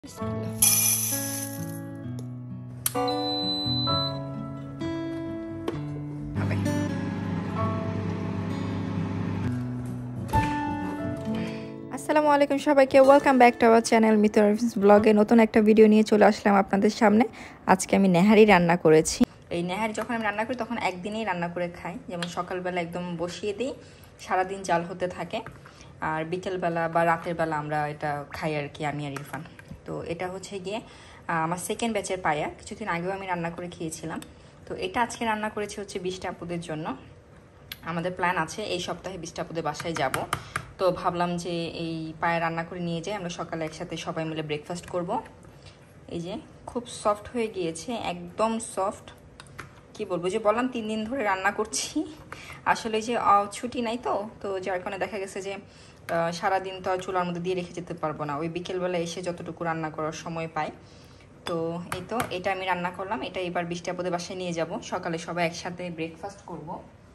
Bismillah. Assalamualaikum সবাইকে, welcome back to our channel Mitu Arfin's ব্লগে নতুন একটা ভিডিও নিয়ে চলে আসলাম আপনাদের সামনে। আজকে আমি নেহারি রান্না করেছি। এই নেহারি যখন আমি রান্না করি তখন একদিনেই রান্না করে খাই। যেমন সকালবেলা একদম বসিয়ে দিই, সারাদিন জাল হতে থাকে, আর বিকেলবেলা বা রাতের বেলা আমরা এটা খাই আর কি, আমি আর ইরফান। তো এটা হচ্ছে গিয়ে আমার সেকেন্ড ব্যাচের পায়া, কিছুদিন আগেও আমি রান্না করে খেয়েছিলাম। তো এটা আজকে রান্না করেছি হচ্ছে 20টা আপুদের জন্য। আমাদের প্ল্যান আছে এই সপ্তাহে 20টা আপুদের বাসায় যাব। তো ভাবলাম যে এই পায়া রান্না করে নিয়ে যাই, আমরা সকালে একসাথে সবাই মিলে ব্রেকফাস্ট করব। এই যে খুব সফট হয়ে গিয়েছে, একদম সফট। কি বলবো, যে বললাম 3 দিন ধরে রান্না করছি। আসলে যে ছুটি নাই, তো যার কারণে দেখা গেছে যে সারাদিন তো চুলার মধ্যে দিয়ে রেখে যেতে পারবো না। ওই বিকেলবেলা এসে যতটুকু রান্না করার সময় পাই। তো এই তো এটা আমি রান্না করলাম, এটা এবার 20টা আপুদের বাসায় নিয়ে যাব, সকালে সবাই একসাথে ব্রেকফাস্ট করব।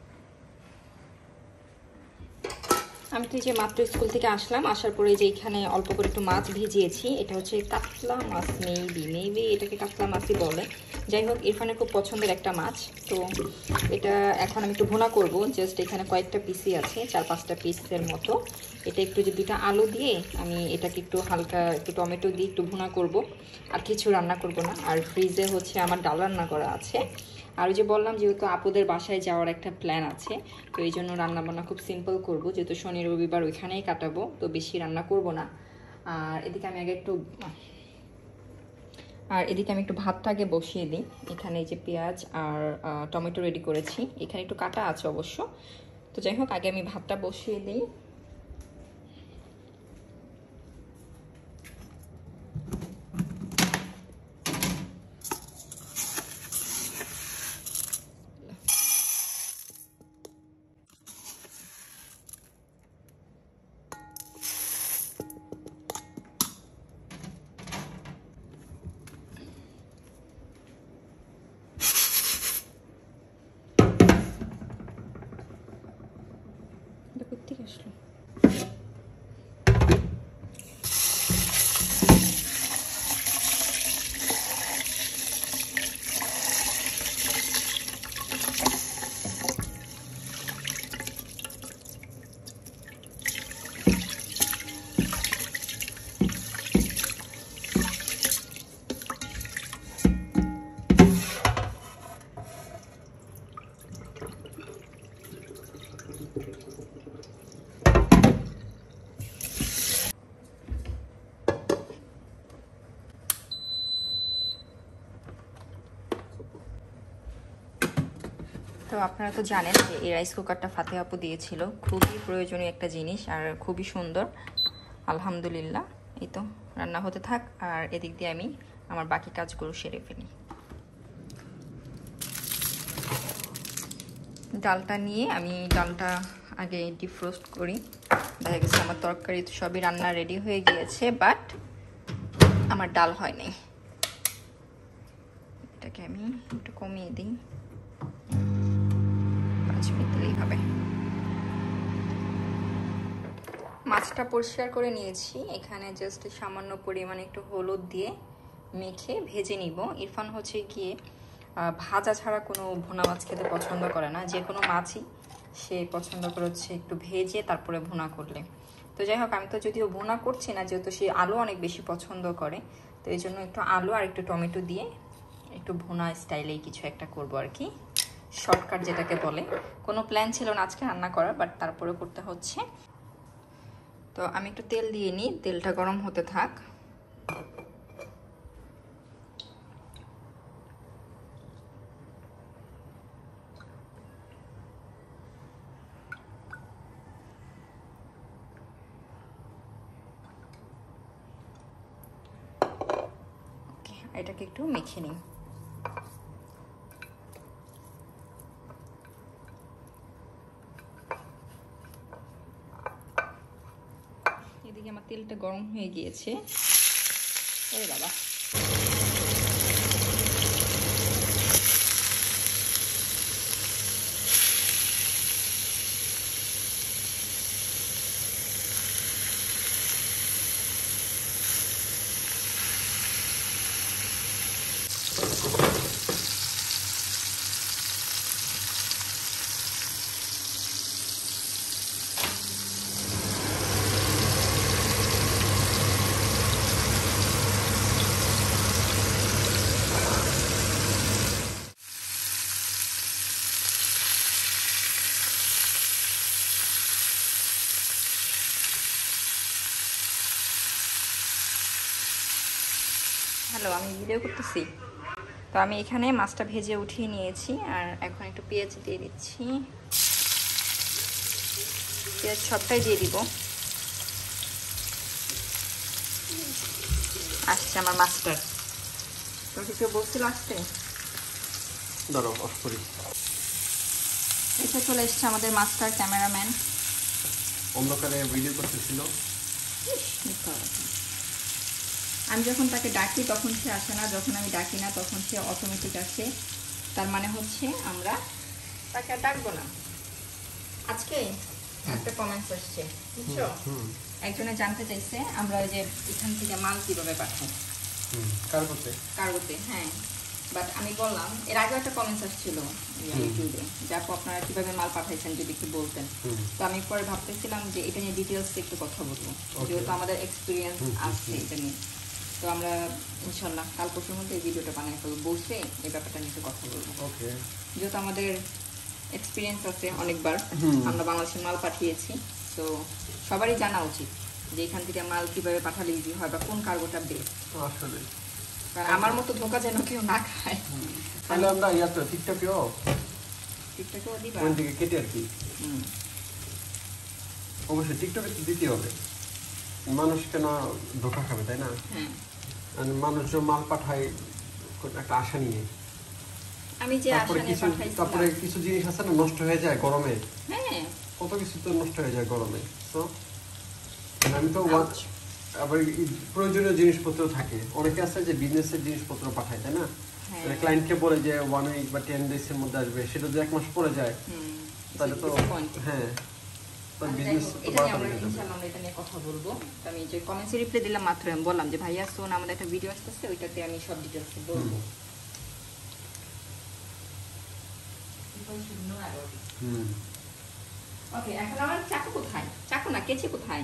আমি তো এই যে মাত্র স্কুল থেকে আসলাম, আসার পরে যে এখানে অল্প করে একটু মাছ ভিজিয়েছি। এটা হচ্ছে কাতলা মাছ, মেবি এটাকে কাতলা মাছই বলে। যাই হোক, ইরফানের খুব পছন্দের একটা মাছ। তো এটা এখন আমি একটু ভুনা করব। জাস্ট এখানে কয়েকটা পিসই আছে, 4-5টা পিসের মতো। এটা একটু যে 2টা আলু দিয়ে আমি এটাকে একটু হালকা একটু টমেটো দিয়ে একটু ভুনা করব, আর কিছু রান্না করব না। আর ফ্রিজে হচ্ছে আমার ডাল রান্না করা আছে। আর যে বললাম যেহেতু আপুদের বাসায় যাওয়ার একটা প্ল্যান আছে, তো এই জন্য রান্নাবান্না খুব সিম্পল করব, যেহেতু শনি রবিবার ওইখানেই কাটাবো, তো বেশি রান্না করব না। আর এদিকে আমি একটু ভাতটা আগে বসিয়ে দিই। এখানে এই যে পেঁয়াজ আর টমেটো রেডি করেছি, এখানে একটু কাটা আছে অবশ্য। তো যাই হোক, আগে আমি ভাতটা বসিয়ে দিই। ঠিক আসলো। তো আপনারা তো জানেন যে এই রাইস কুকারটা ফাতে আপু দিয়েছিল, খুবই প্রয়োজনীয় একটা জিনিস আর খুবই সুন্দর। আলহামদুলিল্লাহ, এই তো রান্না হতে থাক, আর এদিক দিয়ে আমি আমার বাকি কাজগুলো সেরে ফেলি। ডালটা নিয়ে আমি ডালটা আগে ডিফ্রোস্ট করি। দেখা গেছে আমার তরকারি তো সবই রান্না রেডি হয়ে গিয়েছে, বাট আমার ডাল হয়নি। এটাকে আমি একটু কমিয়ে দিই, 5 মিনিট দিলেই হবে। মাছটা পরিষ্কার করে নিয়েছি, এখানে জাস্ট সামান্য পরিমাণে একটু হলুদ দিয়ে মেখে ভেজে নিব। ইরফান হচ্ছে গিয়ে ভাজা ছাড়া কোনো ভুনা মাছ খেতে পছন্দ করে না, যে কোনো মাছই সে পছন্দ করে হচ্ছে একটু ভেজে তারপরে ভুনা করলে। তো যাই হোক, আমি তো যদিও ভুনা করছি না, যেহেতু সে আলু অনেক বেশি পছন্দ করে, তো এই জন্য একটু আলু আর একটু টমেটো দিয়ে একটু ভুনা স্টাইলেই কিছু একটা করবো আর কি, শর্টকাট যেটাকে বলে। কোনো প্ল্যান ছিল না আজকে রান্না করার, বাট তারপরে করতে হচ্ছে। তো আমি একটু তেল দিয়ে নিই, তেলটা গরম হতে থাক। এটাকে একটু মেখে নিই। এদিকে আমার তেলটা গরম হয়ে গিয়েছে। ওরে বাবা, হ্যালো, আমি ভিডিও করতেছি। তো আমি এখানে মাছটা ভেজে উঠিয়ে নিয়েছি আর এখন একটু পেঁয়াজ দিয়ে দিচ্ছি। পেঁয়াজ সবটাই দিয়ে দিব। আসছে আমার মাস্টার। তোকে কেউ বলছিল আসতে? ধরো অফ করি। এসে চলে এসছে আমাদের মাস্টার ক্যামেরাম্যান। অন্ধকারে ভিডিও করতেছিল। আমি যখন তাকে ডাকি তখন সে আসে না, যখন আমি ডাকি না তখন সে অটোমেটিক আসে। তার মানে হচ্ছে আমরা তাকে আর ডাকবো না। আজকে একটা কমেন্টস আসছে, বুঝছো? একজনে জানতে চাইছে আমরা ওই যে এখান থেকে মাল কিভাবে পাঠাই কার্গোতে। হ্যাঁ, বাট আমি বললাম, এর আগে একটা কমেন্টস আসছিল ইউটিউবে যে আপু আপনারা কিভাবে মাল পাঠাইছেন যদি একটু বলতেন। তো আমি পরে ভাবতেছিলাম যে এটা নিয়ে ডিটেলস একটু কথা বলবো, যেহেতু আমাদের এক্সপিরিয়েন্স আছে এটা নিয়ে। তো আমরা ইনশাল্লাহ কাল পরশুর মধ্যে এই ভিডিওটা বানিয়ে ফেলবো, বসে এই ব্যাপারটা নিয়ে কথা বলবো। যেহেতু আমাদের এক্সপিরিয়েন্স আছে, অনেকবার আমরা বাংলাদেশে মাল পাঠিয়েছি। তো সবারই জানা উচিত যে এখান থেকে মাল কিভাবে পাঠালে ইজি হয় বা কোন কার্গোটা বেস্ট। আসলে কারণ আমার মতো ধোকা যেন কেউ না খায়। তাহলে আমরা ইয়াতে টিকটকেও দিবা ওই দিকে কেটে আর কি। অবশ্যই টিকটকে দিতে হবে, মানুষ কেন ধোকা খাবে, তাই না? মানুষ যে মাল পাঠায় একটা আশা নিয়ে, আমি যে আশা নিয়ে পাঠাইছি, তারপরে কিছু জিনিস আছে না নষ্ট হয়ে যায় গরমে। হ্যাঁ, কত কিছু তো নষ্ট হয়ে যায় গরমে। তো আমি তো আবার প্রয়োজনীয় জিনিসপত্র থাকে, অনেকে আছে যে বিজনেসের জিনিসপত্র পাঠায়, তাই না? ক্লায়েন্টকে বলে যে 1 উইক বা 10 ডেজ এর মধ্যে আসবে, সেটা যদি 1 মাস পরে যায় তাহলে তো হ্যাঁ এটা নিয়ে কথা বলবো। আমি যে কমেন্টসে রিপ্লাই দিলাম মাত্র, আমি বললাম যে ভাইয়া শোন আমাদের একটা ভিডিও আসতেছে, ওইটাতে আমি সব ডিটেলস বলবো। ওকে, এখন আমার চাকু কোথায়? চাকু না, কেচি কোথায়?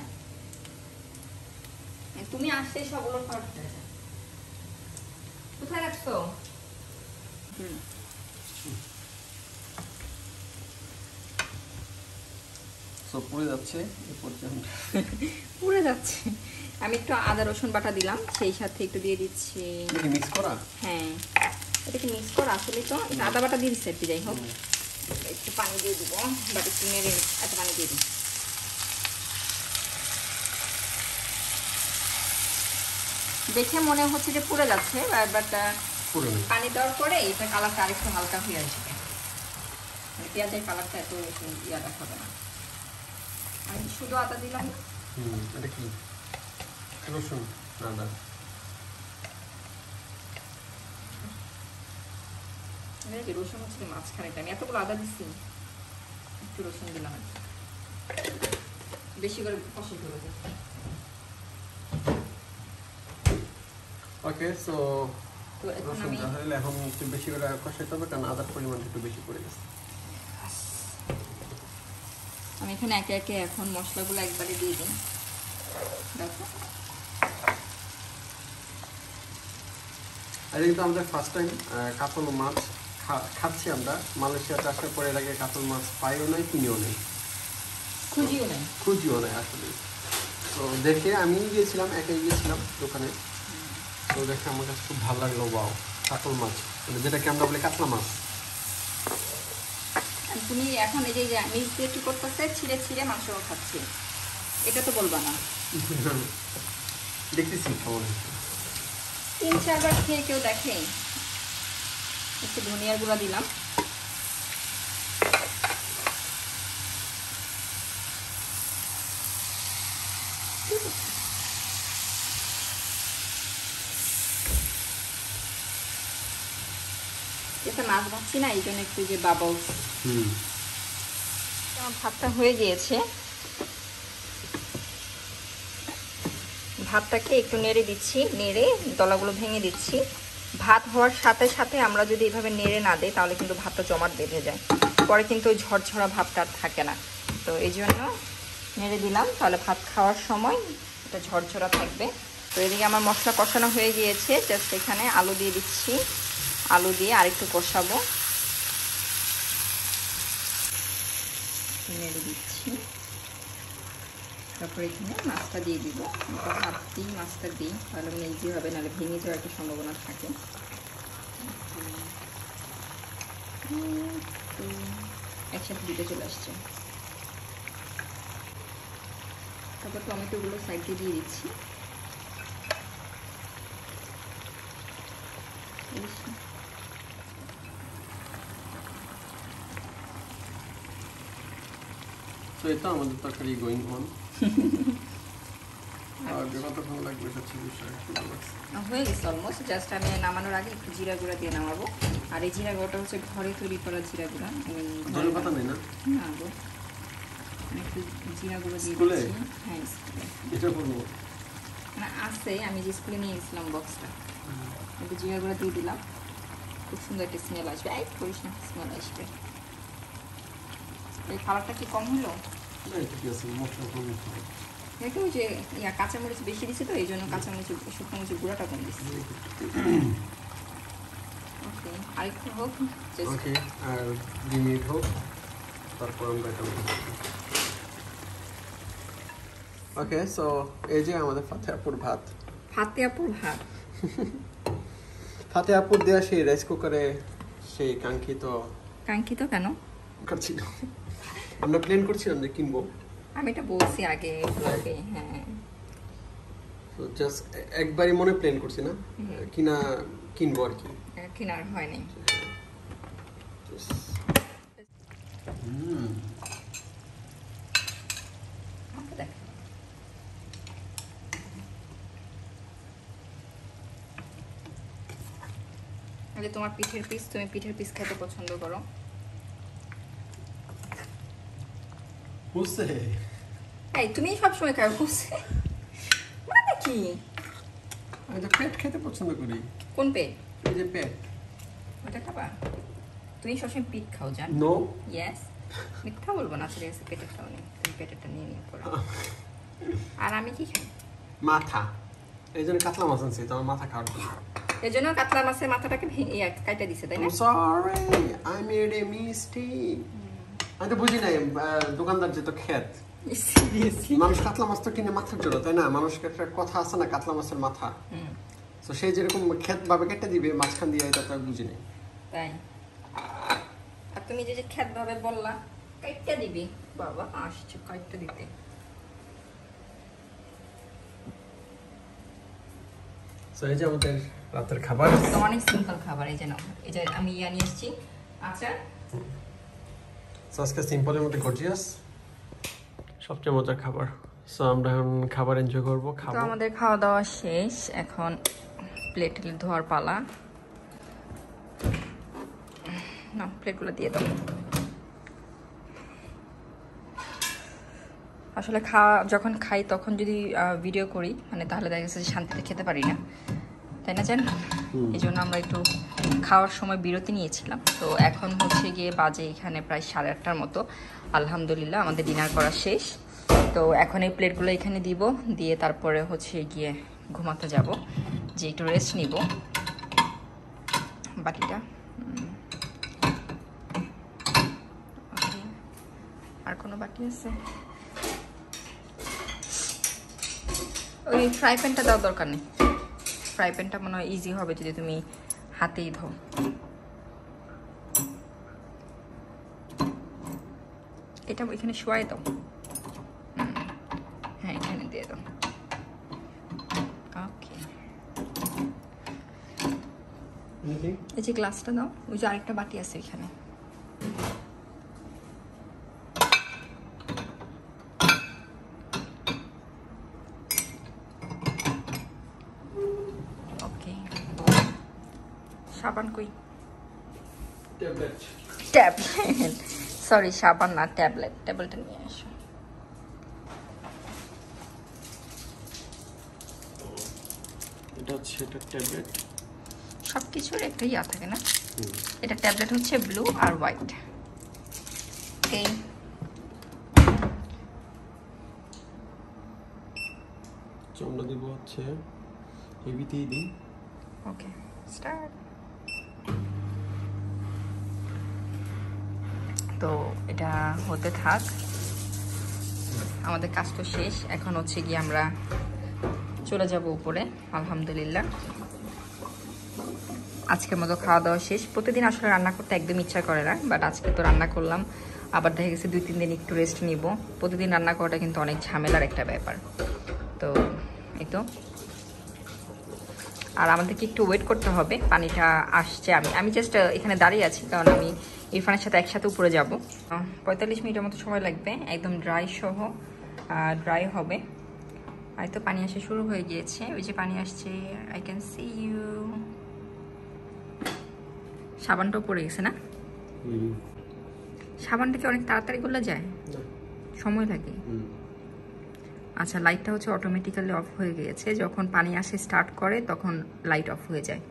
তুমি আসতে সবগুলো কোথায় রাখছো? পুড়ে যাচ্ছে পুড়ে যাচ্ছে। আমি একটু আদা রসুন বাটা দিলাম, সেই সাথে একটু দিয়ে দিচ্ছি মিক্স করা। হ্যাঁ, এটা কি মিক্স করা? আসলে তো আদা বাটা দিয়ে দিচ্ছি আর কি। যাই হোক, একটু পানি দিয়ে দিব, বাট একটু নেড়ে এত পানি দিয়ে দিই। দেখে মনে হচ্ছে যে পুড়ে যাচ্ছে, বাট পানি দেওয়ার পরে এটা কালারটা আরেকটু হালকা হয়ে আসবে, মানে পেঁয়াজের কালারটা এত ইয়া দেখাবে না। আমি শুধু আদা দিলাম। এটা কি রসুন? আদা রসুন হচ্ছে মাঝখানে, আমি এতগুলো আদা দিচ্ছি, একটু রসুন দিলাম, বেশি করে কষে করে। ওকে, সো রসুন তাহলে এখন একটু বেশি করে কষাইতে হবে, কারণ আদার পরিমাণ একটু বেশি পড়ে গেছে। আমি এখানে একে একে এখন মশলাগুলো একবারে দিয়ে দিই। দেখো, আর কিন্তু আমাদের ফার্স্ট টাইম কাতল মাছ খাচ্ছি আমরা। মালয়েশিয়াতে আসার পরে এর আগে কাতল মাছ পাইও নাই, কিনেও নেই, খুঁজিও নাই আসলে। তো দেখে আমি গিয়েছিলাম, একাই গিয়েছিলাম দোকানে। তো দেখে আমার কাছে খুব ভালো লাগলো। ওয়াও, কাতল মাছ, মানে যেটাকে আমরা বলি কাতলা মাছ। তুমি এখন এই যে মিক্স দিয়ে কি করতেছে, ছিঁড়ে ছিঁড়ে মাংস খাচ্ছে, এটা তো বলবা না। দেখতেছি কেমন হয়েছে। 3-4 বার খেয়ে কেউ দেখে। একটু ধনিয়ার গুঁড়া দিলাম, এটা মাছ ভাজছি না, এই জন্য একটু যে বাবলস। আমার ভাতটা হয়ে গিয়েছে, ভাতটাকে একটু নেড়ে দিচ্ছি, নেড়ে দলাগুলো ভেঙে দিচ্ছি। ভাত হওয়ার সাথে সাথে আমরা যদি এইভাবে নেড়ে না দিই তাহলে কিন্তু ভাতটা জমাট বেঁধে যায়, পরে কিন্তু ওই ঝরঝরা ভাবটা আর থাকে না। তো এই জন্য নেড়ে দিলাম, তাহলে ভাত খাওয়ার সময় এটা ঝরঝরা থাকবে। তো এদিকে আমার মশলা কষানো হয়ে গিয়েছে, জাস্ট এখানে আলু দিয়ে দিচ্ছি, আলু দিয়ে আরেকটু কষাবো, নেড়ে দিচ্ছি। তারপরে এখানে মাছটা দিয়ে দিব, হাত দিই মাছটা দিই, তাহলে মানে ইজি হবে, নাহলে ভেঙে যাওয়ার একটা সম্ভাবনা থাকে। একসাথে দিতে চলে আসছে। তারপর টমেটোগুলো সাইডে দিয়ে দিচ্ছি। তো এটা আমাদের তরকারি গোয়িং অন। আর কতক্ষণ লাগবে হচ্ছে বিষয় হয়ে গেছে অলমোস্ট। জাস্ট আমি নামানোর আগে একটু জিরা গুঁড়া দিয়ে নামাবো। আর এই জিরা গুঁড়াটা হচ্ছে ঘরে তৈরি করা জিরা গুঁড়া। ধনে পাতা নেই না? না গো, একটু জিরা গুঁড়ো দিয়ে দিচ্ছি। হ্যাঁ এটা বলবো না, আছে, আমি যে স্কুলে নিয়ে গেছিলাম বক্সটা, একটু জিরা গুঁড়া দিয়ে দিলাম, খুব সুন্দর একটা স্মেল আসবে। এই করিস না, স্মেল আসবে। এই খাবারটা কি কম হলো? না, এটা কি আছে, মশলা কম দিতে হবে। দেখো যে কাঁচামরিচ বেশি দিচ্ছে, তো এই জন্য কাঁচামরিচ শুকনো মরিচের গুঁড়াটা কম দিচ্ছি। ওকে, আরেকটু হোক। ওকে, আর 2 মিনিট হোক, তারপর আমরা এটা ওকে। সো এই যে আমাদের ফাতেহাপুর ভাত। ফাতেহাপুর ভাত, ফাতেহাপুর দেওয়া সেই রাইস কুকারে সেই কাঙ্ক্ষিত কেন করছিল, আমরা প্ল্যান করছিলাম যে কিনবো। আমি এটা বলছি আগে ব্লগে। হ্যাঁ, তো জাস্ট একবারই মনে প্ল্যান করছি না, কিনবো আর কি, কেনার হয়নি। তোমার পিঠের পিস, তুমি পিঠের পিস খেতে পছন্দ করো। বুঝছে? এই তুমি সবসময় খাও বুঝছে মানে কি? আমি তো পেট খেতে পছন্দ করি। কোন পেট? এই যে পেট। ওটা খাবা? তুমি সবসময় পিঠ খাও জান? নো। ইয়েস। মিথ্যা বলবো না, আসলে এসে পেটে খাও নি, তুমি পেটেরটা নিয়ে নিয়ে পড়ো। আর আমি কি খাই? মাথা। এই জন্য কাতলা মাছ আনছি, তোমার মাথা খাওয়ার জন্য। এই জন্য কাতলা মাছের মাথাটাকে কাইটা দিছে, তাই না? Sorry, I made a mistake. আমি তো বুঝি নাই দোকানদার যে তো খেত। মানুষ কাতলা মাছ তো কিনে মাথার জন্য, তাই না? মানুষকে একটা কথা আছে না, কাতলা মাছের মাথা। তো সেই যেরকম খেত ভাবে কেটে দিবে মাঝখান দিয়ে, এটা তো বুঝি নাই। তাই? আর তুমি যে খেত ভাবে বললা কাইটা দিবি, বাবা আসছে কাইটা দিতে। সো এই যে আমাদের রাতের খাবার, অনেক সিম্পল খাবার। এই যে আমি নিয়ে এসেছি আচার। সো আজকে সিম্পলের মধ্যে গর্জিয়াস, সবচেয়ে মজার খাবার। সো আমরা এখন খাবার এনজয় করবো, খাবো। তো আমাদের খাওয়া দাওয়া শেষ, এখন প্লেট ধোয়ার পালা। না, প্লেটগুলো দিয়ে দাও। আসলে যখন খাই তখন যদি ভিডিও করি, মানে তাহলে দেখা যাচ্ছে যে শান্তিতে খেতে পারি না, তাই না জান? এই জন্য আমরা একটু খাওয়ার সময় বিরতি নিয়েছিলাম। তো এখন হচ্ছে গিয়ে বাজে এখানে প্রায় 8:30টার মতো। আলহামদুলিল্লাহ আমাদের ডিনার করা শেষ। তো এখন এই প্লেটগুলো এখানে দিব, দিয়ে তারপরে হচ্ছে গিয়ে ঘুমাতে যাব, যে একটু রেস্ট নিব। বাটিটা আর কোনো বাটি আছে? ওই ফ্রাই প্যানটা দেওয়ার দরকার নেই, ফ্রাই প্যানটা মনে হয় ইজি হবে যদি তুমি হাতেই ধো। এটা এখানে শোয়াই দাও। হ্যাঁ, এখানে দিয়ে দাও। ওকে, এই যে গ্লাসটা দাও, ওই যে আরেকটা বাটি আছে এখানে। ওকে, সাবান কই? ট্যাবলেট। সরি, সাবান না, ট্যাবলেটটা নিয়ে আসো। এটা হচ্ছে এটা ট্যাবলেট। সবকিছুর একটা ইয়া থাকে না, এটা ট্যাবলেট হচ্ছে ব্লু আর হোয়াইট। ওকে, আমরা দিব হচ্ছে হেভিতেই দিই। Okay, start. তো এটা হতে থাক, আমাদের কাজ তো শেষ। এখন হচ্ছে গিয়ে আমরা চলে যাব উপরে। আলহামদুলিল্লাহ আজকের মতো খাওয়া দাওয়া শেষ। প্রতিদিন আসলে রান্না করতে একদম ইচ্ছা করে না, বাট আজকে তো রান্না করলাম। আবার দেখা গেছে 2-3 দিন একটু রেস্ট নিব। প্রতিদিন রান্না করাটা কিন্তু অনেক ঝামেলার একটা ব্যাপার। তো এই তো, আর আমাদেরকে একটু ওয়েট করতে হবে, পানিটা আসছে। আমি জাস্ট এখানে দাঁড়িয়ে আছি, কারণ আমি ইরফানের সাথে একসাথে উপরে যাব। 45 মিনিটের মতো সময় লাগবে, একদম ড্রাই সহ ড্রাই হবে। আর তো পানি আসা শুরু হয়ে গিয়েছে, ওই যে পানি আসছে, আই ক্যান সি ইউ। সাবানটাও পড়ে গেছে না? সাবানটা কি অনেক তাড়াতাড়ি গলে যায়? সময় লাগে? আচ্ছা, লাইটটা হচ্ছে অটোমেটিক্যালি অফ হয়ে গিয়েছে। যখন পানি আসে স্টার্ট করে তখন লাইট অফ হয়ে যায়।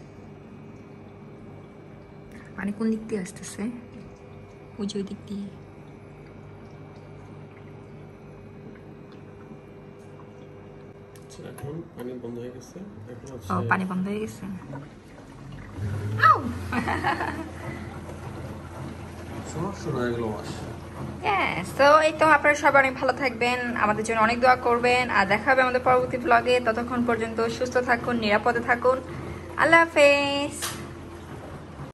পানি কোন দিক দিয়ে আসতেছে? ওই যে ওই দিক দিয়ে। এখন পানি বন্ধ হয়ে গেছে। পানি বন্ধ হয়ে গেছে। তো এই তো, আপনারা সবাই অনেক ভালো থাকবেন, আমাদের জন্য অনেক দোয়া করবেন, আর দেখা হবে আমাদের পরবর্তী ব্লগে। ততক্ষণ পর্যন্ত সুস্থ থাকুন, নিরাপদে থাকুন। আল্লাহ হাফেজ।